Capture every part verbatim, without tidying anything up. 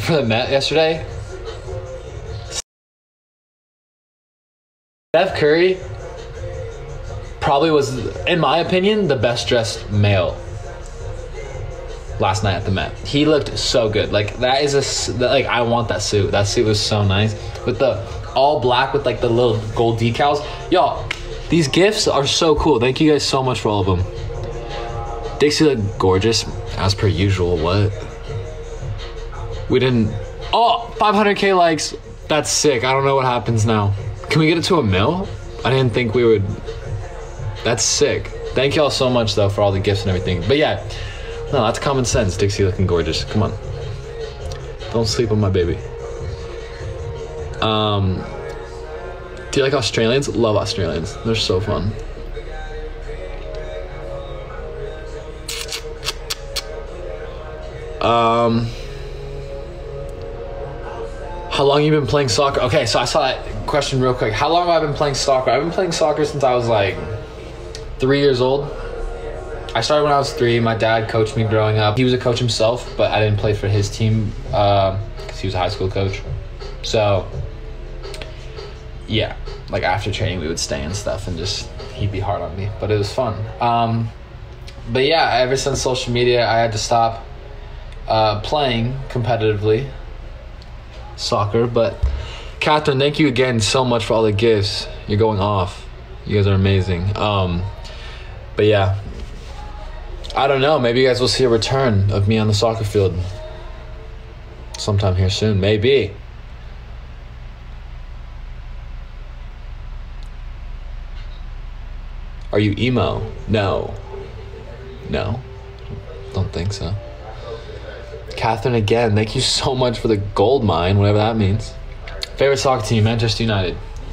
for the Met yesterday. Steph Curry probably was, in my opinion, the best dressed male last night at the Met. He looked so good. Like, that is a, like, I want that suit. That suit was so nice. With the all black with, like, the little gold decals. Y'all, these gifts are so cool. Thank you guys so much for all of them. Dixie looked gorgeous, as per usual. What? We didn't... Oh, five hundred K likes. That's sick. I don't know what happens now. Can we get it to a mil? I didn't think we would... That's sick. Thank y'all so much, though, for all the gifts and everything. But, yeah... No, that's common sense. Dixie looking gorgeous. Come on. Don't sleep on my baby. Um, do you like Australians? Love Australians. They're so fun. Um, how long have you been playing soccer? Okay, so I saw that question real quick. How long have I been playing soccer? I've been playing soccer since I was like three years old. I started when I was three. My dad coached me growing up. He was a coach himself, but I didn't play for his team because uh, he was a high school coach. So, yeah, like after training, we would stay and stuff, and just he'd be hard on me. But it was fun. Um, but yeah, ever since social media, I had to stop uh, playing competitively soccer. But Catherine, thank you again so much for all the gifts. You're going off. You guys are amazing. Um, but yeah. I don't know. Maybe you guys will see a return of me on the soccer field sometime here soon. Maybe. Are you emo? No. No. Don't think so. Catherine, again, thank you so much for the gold mine, whatever that means. Favorite soccer team, Manchester United.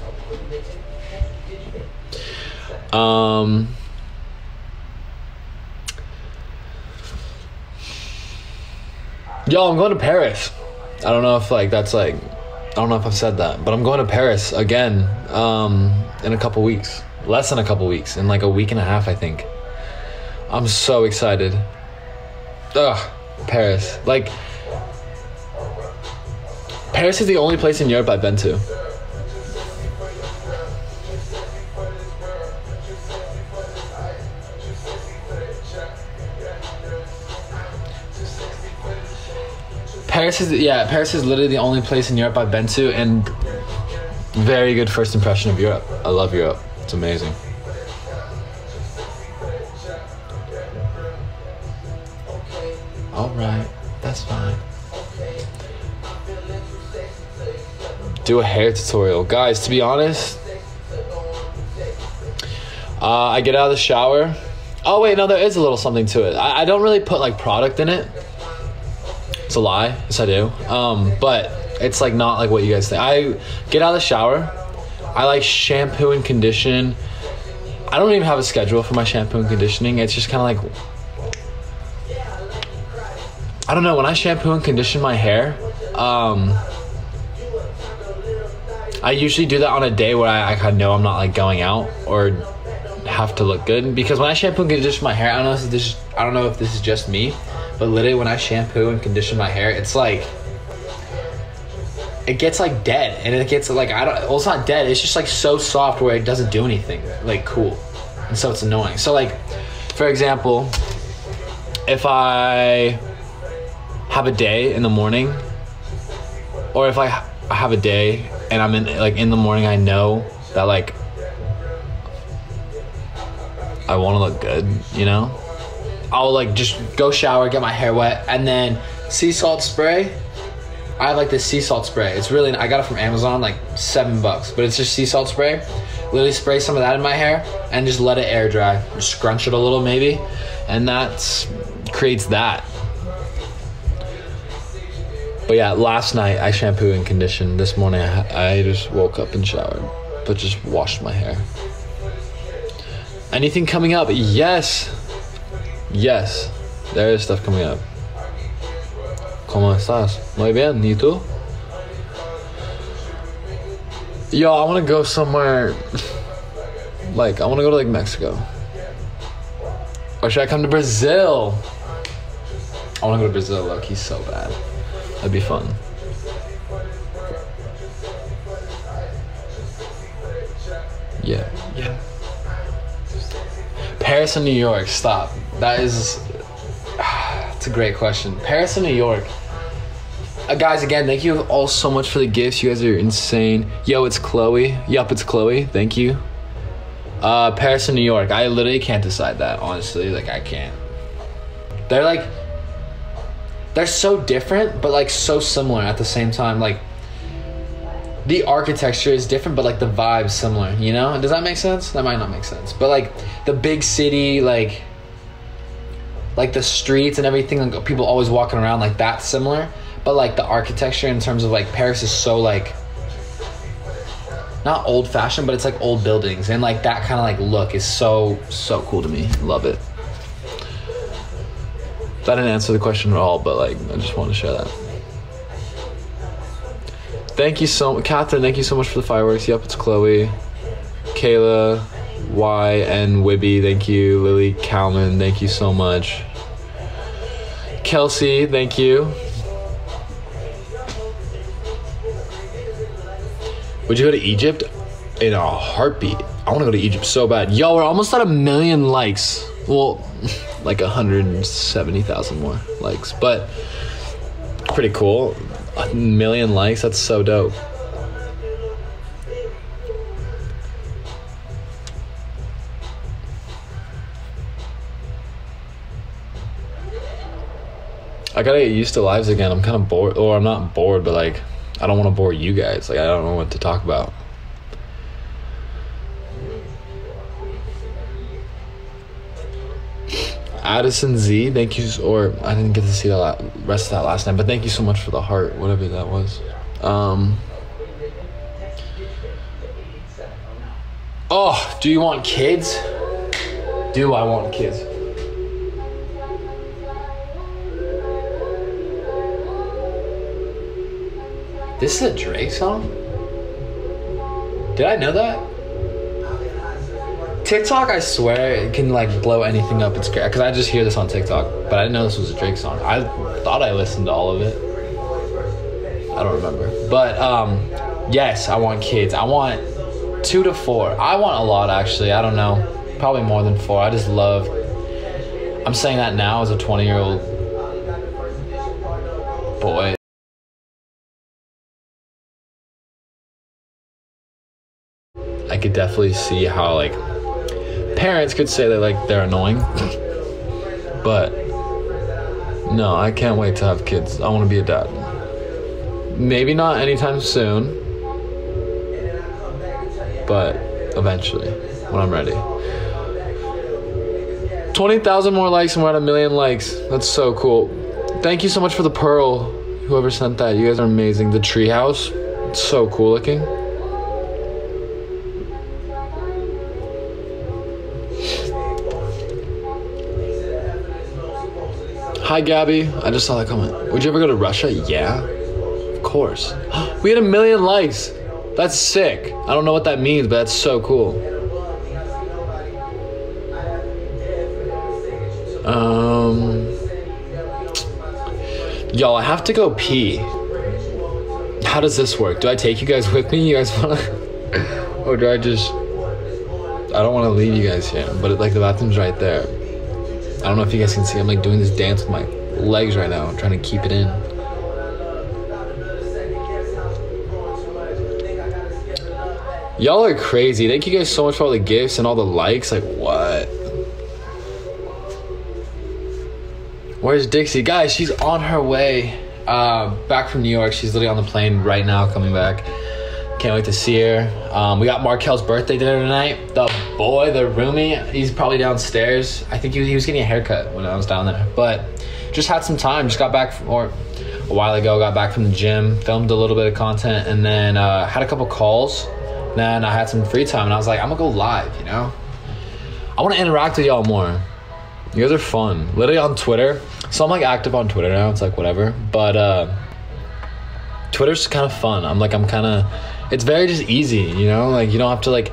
Um... Yo, I'm going to Paris. I don't know if like that's like, I don't know if I've said that, but I'm going to Paris again um, in a couple weeks. Less than a couple weeks, in like a week and a half, I think. I'm so excited. Ugh, Paris. Like, Paris is the only place in Europe I've been to. Paris is, yeah, Paris is literally the only place in Europe I've been to, and very good first impression of Europe. I love Europe. It's amazing. All right, that's fine. Do a hair tutorial. Guys, to be honest, uh, I get out of the shower. Oh, wait, no, there is a little something to it. I, I don't really put, like, product in it. It's a lie. Yes, I do. Um, but it's like not like what you guys think. I get out of the shower. I like shampoo and condition. I don't even have a schedule for my shampoo and conditioning. It's just kind of like, I don't know. When I shampoo and condition my hair, um, I usually do that on a day where I, I kind of know I'm not like going out or have to look good. Because when I shampoo and condition my hair, I don't know if this is, I don't know if this is just me. But literally when I shampoo and condition my hair, it's like, it gets like dead. And it gets like, I don't, well, it's not dead. It's just like so soft where it doesn't do anything like cool. And so it's annoying. So like, for example, if I have a day in the morning, or if I have a day and I'm in like in the morning, I know that like, I want to look good, you know? I'll like just go shower, get my hair wet, and then sea salt spray. I have like this sea salt spray. It's really, I got it from Amazon, like seven bucks, but it's just sea salt spray. Literally spray some of that in my hair and just let it air dry. Just scrunch it a little maybe, and that creates that. But yeah, last night I shampooed and conditioned. This morning I, I just woke up and showered, but just washed my hair. Anything coming up? Yes. Yes, there is stuff coming up. ¿Cómo estás? Muy bien, ¿y tú? Yo, I want to go somewhere, like, I want to go to, like, Mexico. Or should I come to Brazil? I want to go to Brazil, look, he's so bad. That'd be fun. Yeah. Yeah. Paris and New York. Stop. That is... It's a great question. Paris and New York. Uh, guys, again, thank you all so much for the gifts. You guys are insane. Yo, it's Chloe. Yup, it's Chloe. Thank you. Uh, Paris and New York. I literally can't decide that, honestly. Like, I can't. They're like... They're so different, but like so similar at the same time. Like, the architecture is different, but like the vibe's similar, you know? Does that make sense? That might not make sense. But like the big city, like like the streets and everything, like people always walking around, like that's similar. But like the architecture in terms of like Paris is so like, not old fashioned, but it's like old buildings. And like that kind of like look is so, so cool to me. Love it. That didn't answer the question at all, but like I just wanted to share that. Thank you so much, Catherine. Thank you so much for the fireworks. Yep, it's Chloe, Kayla, Y, and Wibby. Thank you, Lily Kalman. Thank you so much. Kelsey, thank you. Would you go to Egypt? In a heartbeat. I want to go to Egypt so bad. Yo, we're almost at a million likes. Well, like one hundred seventy thousand more likes, but pretty cool. A million likes, that's so dope. I gotta get used to lives again. I'm kind of bored, or I'm not bored, but like I don't want to bore you guys. Like I don't know what to talk about. Addison Z, thank you, or I didn't get to see the rest of that last night, but thank you so much for the heart, whatever that was. Um, oh, do you want kids? Do I want kids? This is a Drake song? Did I know that? TikTok, I swear, it can like blow anything up. It's great because I just hear this on TikTok, but I didn't know this was a Drake song. I thought I listened to all of it. I don't remember, but um, yes, I want kids. I want two to four. I want a lot actually. I don't know, probably more than four. I just love. I'm saying that now as a twenty-year-old boy. I could definitely see how like. Parents could say that like they're annoying, but no, I can't wait to have kids. I want to be a dad. Maybe not anytime soon, but eventually when I'm ready. twenty thousand more likes and we're at a million likes. That's so cool. Thank you so much for the pearl, whoever sent that. You guys are amazing. The treehouse, it's so cool looking. Hi, Gabby. I just saw that comment. Would you ever go to Russia? Yeah, of course. We had a million likes. That's sick. I don't know what that means, but that's so cool. Um, y'all, I have to go pee. How does this work? Do I take you guys with me? You guys want to? Or do I just... I don't want to leave you guys here, but like the bathroom's right there. I don't know if you guys can see. I'm like doing this dance with my legs right now. I'm trying to keep it in. Y'all are crazy. Thank you guys so much for all the gifts and all the likes. Like, what? Where's Dixie? Guys, she's on her way uh, back from New York. She's literally on the plane right now coming back. Can't wait to see her. Um, we got Markel's birthday dinner tonight. The boy, the roomie, he's probably downstairs. I think he, he was getting a haircut when I was down there. But just had some time. Just got back from, or a while ago, got back from the gym. Filmed a little bit of content. And then uh, had a couple calls. Then I had some free time. And I was like, I'm going to go live, you know? I want to interact with y'all more. You guys are fun. Literally on Twitter. So I'm like active on Twitter now. It's like whatever. But uh, Twitter's kind of fun. I'm like, I'm kind of... It's very just easy, you know? Like, you don't have to, like,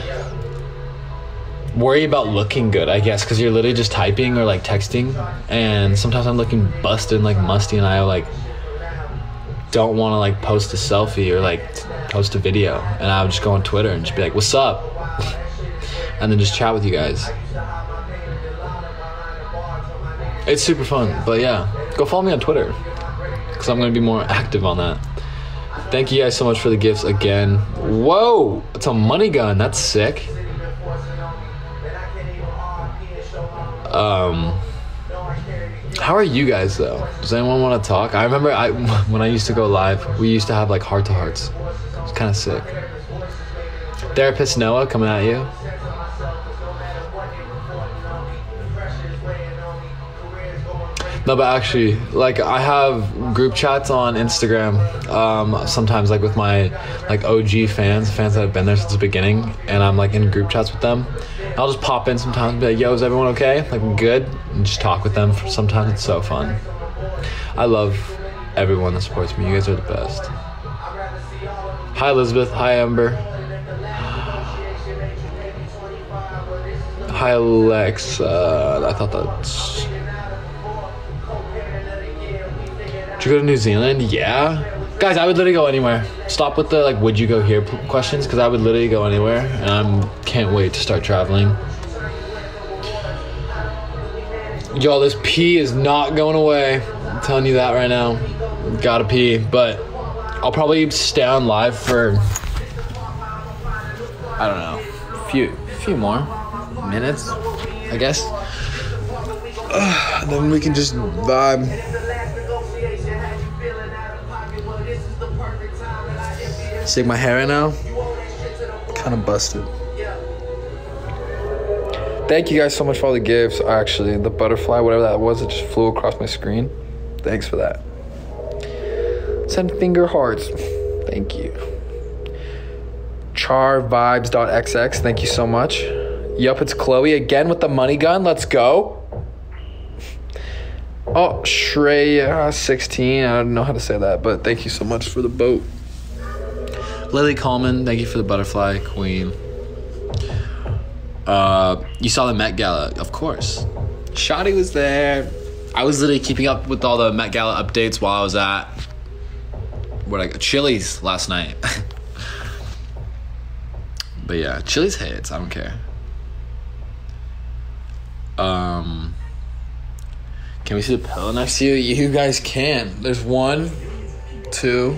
worry about looking good, I guess, because you're literally just typing or, like, texting. And sometimes I'm looking busted, like, musty, and I, like, don't want to like post a selfie or like post a video, and I would just go on Twitter and just be like, what's up? And then just chat with you guys. It's super fun. But yeah, go follow me on Twitter, because I'm going to be more active on that. Thank you guys so much for the gifts again. Whoa, it's a money gun. That's sick. Um, how are you guys though? Does anyone want to talk? I remember I when I used to go live, we used to have like heart to hearts. It's kind of sick. Therapist Noah coming at you. No, but actually, like, I have group chats on Instagram, um, sometimes, like, with my, like, O G fans, fans that have been there since the beginning, and I'm, like, in group chats with them. I'll just pop in sometimes and be like, yo, is everyone okay? Like, good? And just talk with them. Sometimes it's so fun. I love everyone that supports me. You guys are the best. Hi, Elizabeth. Hi, Amber. Hi, Alexa. I thought that's... Did you go to New Zealand? Yeah. Guys, I would literally go anywhere. Stop with the, like, would you go here questions, because I would literally go anywhere, and I can't wait to start traveling. Y'all, this pee is not going away. I'm telling you that right now. Gotta pee, but I'll probably stay on live for, I don't know, a few, few more minutes, I guess. Uh, and then we can just vibe. Shake my hair right now. Kind of busted. Thank you guys so much for all the gifts. Actually, the butterfly, whatever that was, it just flew across my screen. Thanks for that. Send finger hearts. Thank you. charvibes.xx. Thank you so much. Yup, it's Chloe again with the money gun. Let's go. Oh, Shreya sixteen. I don't know how to say that, but thank you so much for the boat. Lily Coleman, thank you for the butterfly, queen. Uh, you saw the Met Gala, of course. Shotty was there. I was literally keeping up with all the Met Gala updates while I was at what I Chili's last night. But yeah, Chili's hits. I don't care. Um, can we see the pillow next to you? You guys can. There's one, two.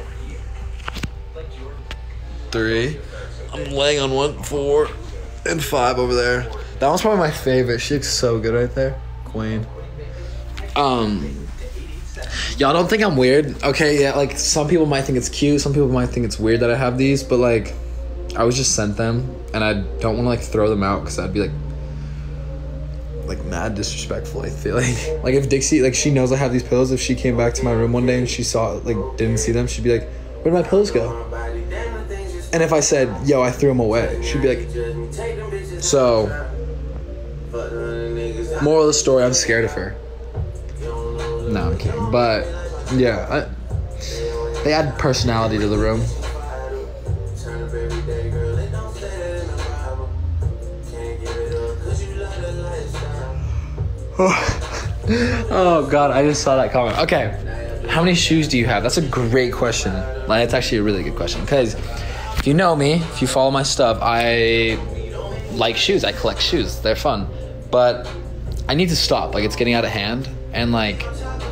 Three. I'm laying on one, four, and five over there. That one's probably my favorite. She looks so good right there. Queen. Um, y'all don't think I'm weird? Okay, yeah, like, some people might think it's cute. Some people might think it's weird that I have these, but, like, I was just sent them, and I don't want to, like, throw them out, because I'd be, like, like, mad disrespectful, I feel like. Like, if Dixie, like, she knows I have these pillows. If she came back to my room one day and she saw, like, didn't see them, she'd be like, where'd my pillows go? And if I said, yo, I threw them away, she'd be like, so, moral of the story, I'm scared of her. No, I'm kidding. But, yeah, I, they add personality to the room. Oh, God, I just saw that comment. Okay, how many shoes do you have? That's a great question. Like, it's actually a really good question, because if you know me, if you follow my stuff, I like shoes. I collect shoes. They're fun. But I need to stop. Like, it's getting out of hand. And, like,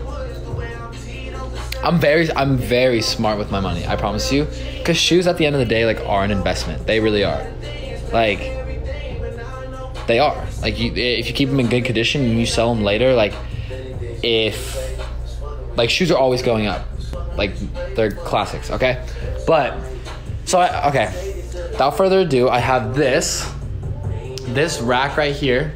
I'm very I'm very smart with my money, I promise you. Because shoes, at the end of the day, like, are an investment. They really are. Like, they are. Like, you, if you keep them in good condition and you sell them later, like, if... Like, shoes are always going up. Like, they're classics, okay? But... So, I, okay, without further ado, I have this, this rack right here.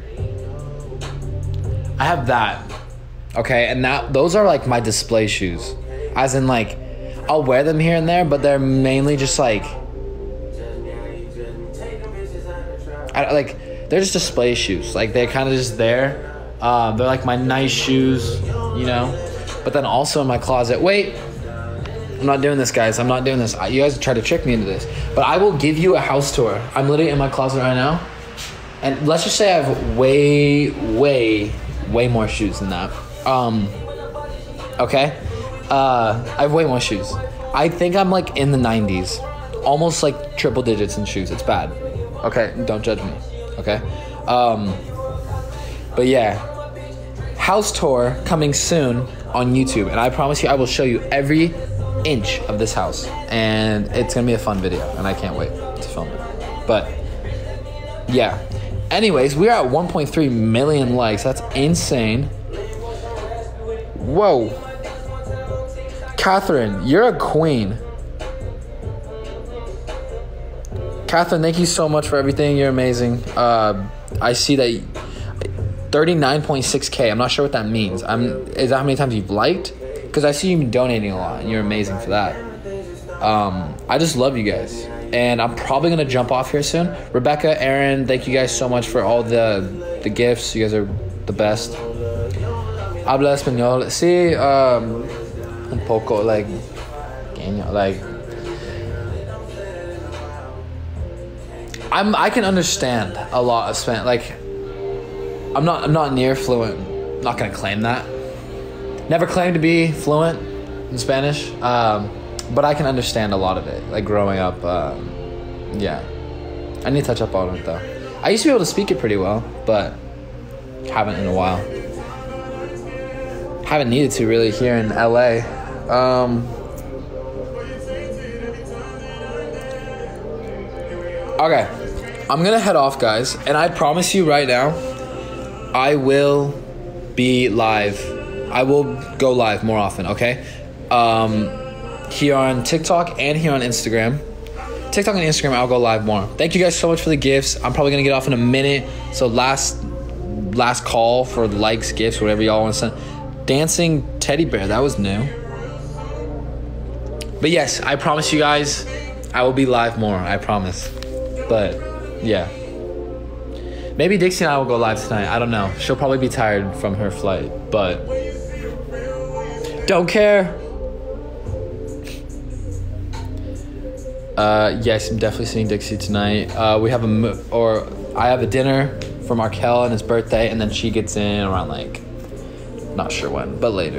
I have that, okay? And that those are, like, my display shoes. As in, like, I'll wear them here and there, but they're mainly just, like, I, like, they're just display shoes. Like, they're kind of just there. Um, they're, like, my nice shoes, you know? But then also in my closet, wait. I'm not doing this, guys. I'm not doing this. You guys try to trick me into this. But I will give you a house tour. I'm literally in my closet right now. And let's just say I have way, way, way more shoes than that. Um, okay? Uh, I have way more shoes. I think I'm like in the nineties. Almost like triple digits in shoes. It's bad. Okay, don't judge me. Okay? Um, but yeah. House tour coming soon on YouTube. And I promise you I will show you every inch of this house. And it's going to be a fun video. And I can't wait to film it. But yeah. Anyways, we're at one point three million likes. That's insane. Whoa. Catherine, you're a queen. Catherine, thank you so much for everything. You're amazing. Uh, I see that thirty-nine point six K. I'm not sure what that means. I'm. Is that how many times you've liked? Because I see you donating a lot, and you're amazing for that. Um, I just love you guys. And I'm probably going to jump off here soon. Rebecca, Aaron, thank you guys so much for all the the gifts. You guys are the best. Habla español. Sí, um, un poco, like, like, I'm, I can understand a lot of Spanish. Like, I'm not, I'm not near fluent. I'm not going to claim that. Never claimed to be fluent in Spanish. Um, But I can understand a lot of it, like growing up. Um, yeah, I need to touch up on it though. I used to be able to speak it pretty well, but haven't in a while. Haven't needed to really here in L A. Um, okay, I'm gonna head off, guys, and I promise you right now, I will be live. I will go live more often. Okay. Um, Here on TikTok and here on Instagram. TikTok and Instagram, I'll go live more. Thank you guys so much for the gifts. I'm probably gonna get off in a minute. So last last call for likes, gifts, whatever y'all want to send. Dancing teddy bear, that was new. But yes, I promise you guys, I will be live more. I promise. But yeah, maybe Dixie and I will go live tonight. I don't know. She'll probably be tired from her flight, but don't care. Uh, yes, I'm definitely seeing Dixie tonight. Uh, we have a, mo- or I have a dinner for Markel and his birthday, and then she gets in around like, not sure when, but later.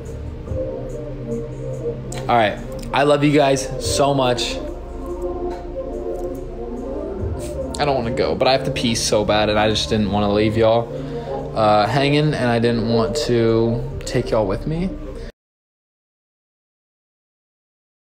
All right, I love you guys so much. I don't want to go, but I have to pee so bad, and I just didn't want to leave y'all uh, hanging, and I didn't want to take y'all with me.